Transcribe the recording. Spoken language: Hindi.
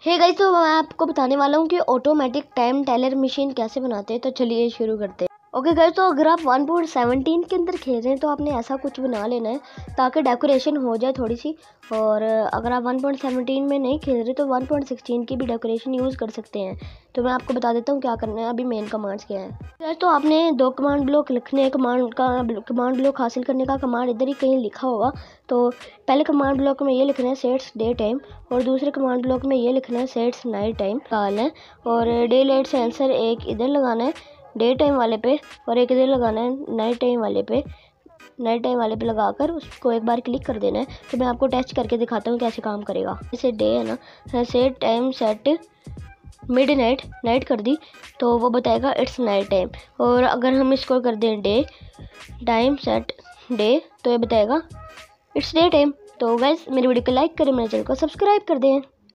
हे गाइस, तो मैं आपको बताने वाला हूँ कि ऑटोमेटिक टाइम टेलर मशीन कैसे बनाते हैं। तो चलिए शुरू करते हैं। ओके गाइस, तो अगर आप 1.17 के अंदर खेल रहे हैं तो आपने ऐसा कुछ बना लेना है ताकि डेकोरेशन हो जाए थोड़ी सी। और अगर आप 1.17 में नहीं खेल रहे तो 1.16 की भी डेकोरेशन यूज़ कर सकते हैं। तो मैं आपको बता देता हूँ क्या करना है। अभी मेन कमांड्स क्या है गाइस। तो आपने 2 कमांड ब्लॉक लिखने, कमांड ब्लॉक हासिल करने का कमांड इधर ही कहीं लिखा होगा। तो पहले कमांड ब्लॉक में ये लिखना है सेट्स डे टाइम, और दूसरे कमांड ब्लॉक में ये लिखना है सेट्स नाइट टाइम डालना है। और डे लाइट सेंसर एक इधर लगाना है डे टाइम वाले पे, और एक इधर लगाना है नाइट टाइम वाले पे। नाइट टाइम वाले पे लगाकर उसको एक बार क्लिक कर देना है। तो मैं आपको टेस्ट करके दिखाता हूँ कैसे काम करेगा। जैसे डे है ना, set time set midnight, night कर दी तो वो बताएगा इट्स नाइट टाइम। और अगर हम इसको कर दें डे टाइम सेट डे तो ये बताएगा इट्स डे टाइम। तो गाइस, मेरी वीडियो को लाइक करें, मेरे चैनल को सब्सक्राइब कर दें।